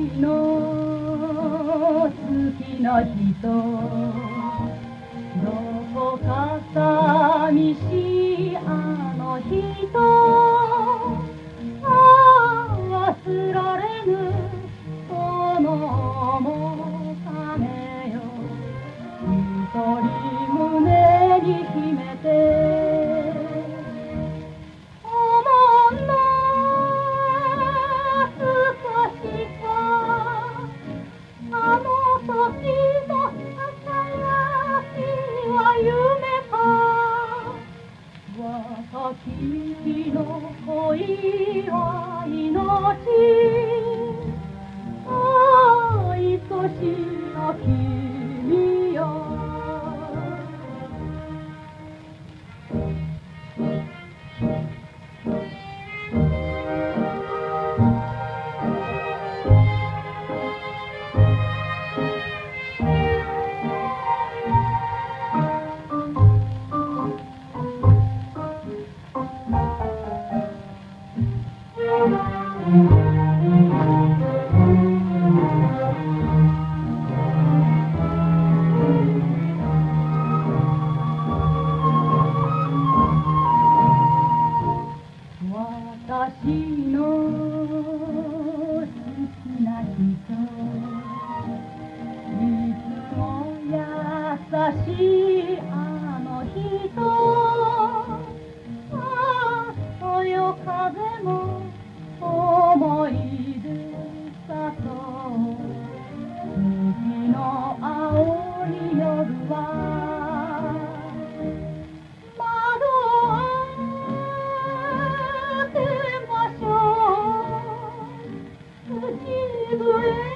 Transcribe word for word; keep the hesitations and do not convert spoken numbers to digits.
の好きな人、どこか寂しいあの人、ああ忘られぬその面影よ、一人胸に秘めて思うの少しか、あの時のささやきは夢か、若き日の恋は命、愛しな君よ。私の好きな人、いつも優しいあの人、ああそよ風も思い出さそう月の青い夜は窓を口笛